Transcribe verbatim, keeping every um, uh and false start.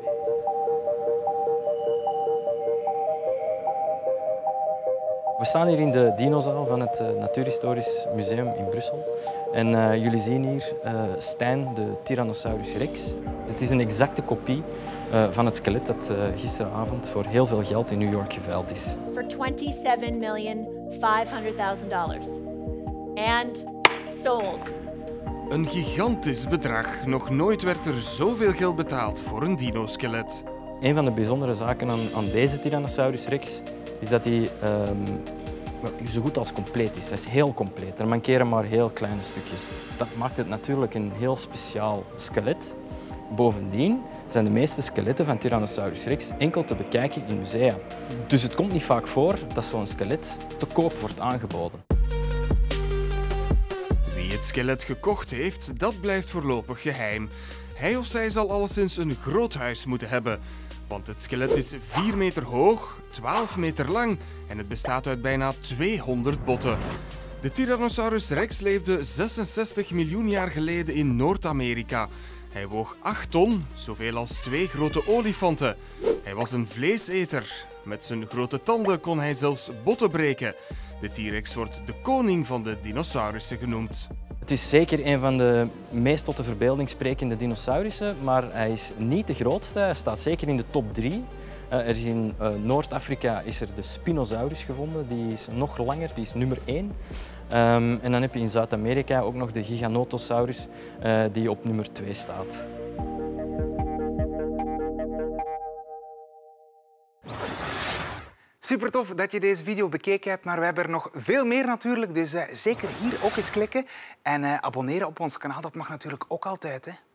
We staan hier in de dinozaal van het uh, Natuurhistorisch Museum in Brussel. En uh, jullie zien hier uh, Stijn, de Tyrannosaurus rex. Het is een exacte kopie uh, van het skelet dat uh, gisteravond voor heel veel geld in New York geveild is. For twenty-seven million five hundred thousand dollars. And sold. Een gigantisch bedrag. Nog nooit werd er zoveel geld betaald voor een dino-skelet. Een van de bijzondere zaken aan, aan deze Tyrannosaurus rex is dat hij um, zo goed als compleet is. Hij is heel compleet. Er mankeren maar heel kleine stukjes. Dat maakt het natuurlijk een heel speciaal skelet. Bovendien zijn de meeste skeletten van Tyrannosaurus rex enkel te bekijken in musea. Dus het komt niet vaak voor dat zo'n skelet te koop wordt aangeboden. Wie het skelet gekocht heeft, dat blijft voorlopig geheim. Hij of zij zal alleszins een groot huis moeten hebben. Want het skelet is vier meter hoog, twaalf meter lang en het bestaat uit bijna tweehonderd botten. De Tyrannosaurus rex leefde zesenzestig miljoen jaar geleden in Noord-Amerika. Hij woog acht ton, zoveel als twee grote olifanten. Hij was een vleeseter. Met zijn grote tanden kon hij zelfs botten breken. De T-rex wordt de koning van de dinosaurussen genoemd. Het is zeker een van de meest tot de verbeelding sprekende dinosaurussen, maar hij is niet de grootste. Hij staat zeker in de top drie. Uh, er is in uh, Noord-Afrika is er de Spinosaurus gevonden, die is nog langer, die is nummer één. Um, en dan heb je in Zuid-Amerika ook nog de Giganotosaurus, uh, die op nummer twee staat. Super tof dat je deze video bekeken hebt, maar we hebben er nog veel meer natuurlijk. Dus uh, zeker hier ook eens klikken en uh, abonneren op ons kanaal. Dat mag natuurlijk ook altijd, hè.